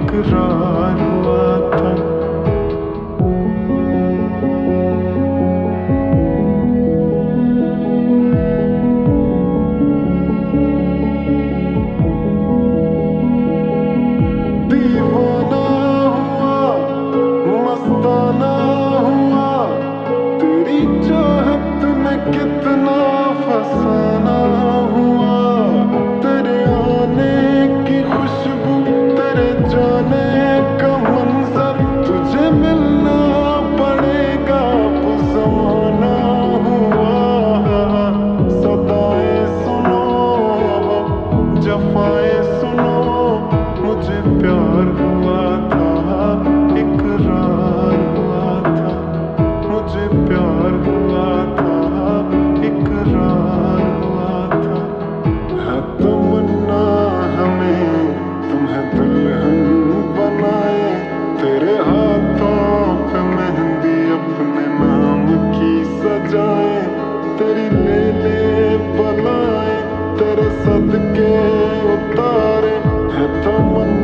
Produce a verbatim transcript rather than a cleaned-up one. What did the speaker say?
इकरार हुआ था। दीवाना हुआ, मस्ताना हुआ, तेरी चाहत में कितना फसाना हुआ। तेरे आने की खुशबू, तेरे जाने का मंजर, तुझे मिलना पड़ेगा वो ज़माना हुआ। सदाएं सुनो, जफाएं सुनो, मुझे प्यार हुआ था, इकरार हुआ था। मुझे प्यार हुआ था, इकरार हुआ था। है तमन्ना हमें तुम्हें दुल्हन बनाए, तेरे हाथों पे मेहंदी अपने नाम की सजाए, तेरी ले ले बलाए, तेरे सदके उतारे। है तमन्ना